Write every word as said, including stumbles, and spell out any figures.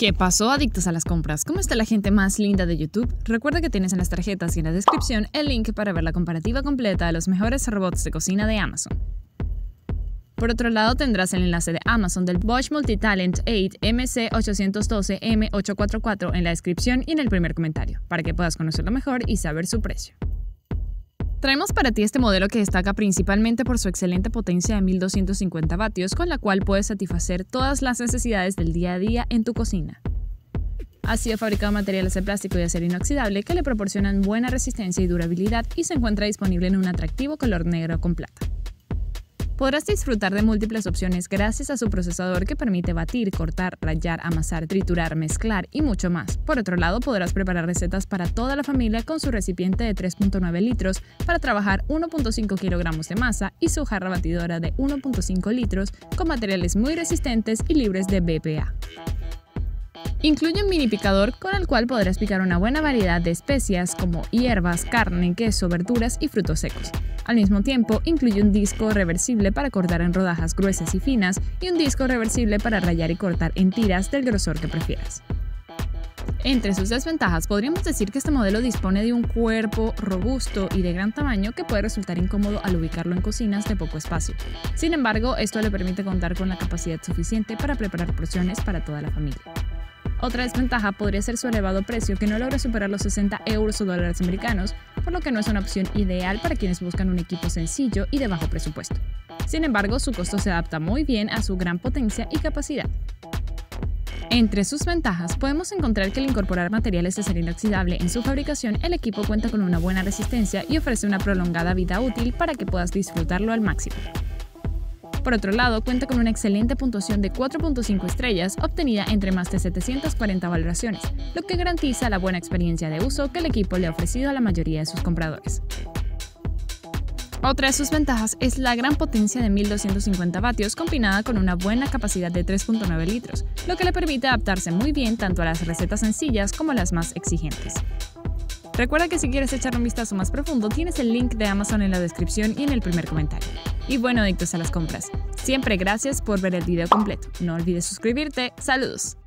¿Qué pasó, adictos a las compras? ¿Cómo está la gente más linda de YouTube? Recuerda que tienes en las tarjetas y en la descripción el link para ver la comparativa completa de los mejores robots de cocina de Amazon. Por otro lado, tendrás el enlace de Amazon del Bosch Multitalent ocho M C ochocientos doce M ochocientos cuarenta y cuatro en la descripción y en el primer comentario, para que puedas conocerlo mejor y saber su precio. Traemos para ti este modelo que destaca principalmente por su excelente potencia de mil doscientos cincuenta vatios, con la cual puedes satisfacer todas las necesidades del día a día en tu cocina. Ha sido fabricado en materiales de plástico y acero inoxidable que le proporcionan buena resistencia y durabilidad y se encuentra disponible en un atractivo color negro con plata. Podrás disfrutar de múltiples opciones gracias a su procesador que permite batir, cortar, rallar, amasar, triturar, mezclar y mucho más. Por otro lado, podrás preparar recetas para toda la familia con su recipiente de tres punto nueve litros para trabajar uno punto cinco kilogramos de masa y su jarra batidora de uno punto cinco litros con materiales muy resistentes y libres de B P A. Incluye un mini picador con el cual podrás picar una buena variedad de especias como hierbas, carne, queso, verduras y frutos secos. Al mismo tiempo, incluye un disco reversible para cortar en rodajas gruesas y finas y un disco reversible para rallar y cortar en tiras del grosor que prefieras. Entre sus desventajas, podríamos decir que este modelo dispone de un cuerpo robusto y de gran tamaño que puede resultar incómodo al ubicarlo en cocinas de poco espacio. Sin embargo, esto le permite contar con la capacidad suficiente para preparar porciones para toda la familia. Otra desventaja podría ser su elevado precio, que no logra superar los sesenta euros o dólares americanos, por lo que no es una opción ideal para quienes buscan un equipo sencillo y de bajo presupuesto. Sin embargo, su costo se adapta muy bien a su gran potencia y capacidad. Entre sus ventajas, podemos encontrar que al incorporar materiales de acero inoxidable en su fabricación, el equipo cuenta con una buena resistencia y ofrece una prolongada vida útil para que puedas disfrutarlo al máximo. Por otro lado, cuenta con una excelente puntuación de cuatro punto cinco estrellas obtenida entre más de setecientas cuarenta valoraciones, lo que garantiza la buena experiencia de uso que el equipo le ha ofrecido a la mayoría de sus compradores. Otra de sus ventajas es la gran potencia de mil doscientos cincuenta vatios combinada con una buena capacidad de tres punto nueve litros, lo que le permite adaptarse muy bien tanto a las recetas sencillas como a las más exigentes. Recuerda que si quieres echar un vistazo más profundo, tienes el link de Amazon en la descripción y en el primer comentario. Y bueno, adictos a las compras, siempre gracias por ver el video completo. No olvides suscribirte. ¡Saludos!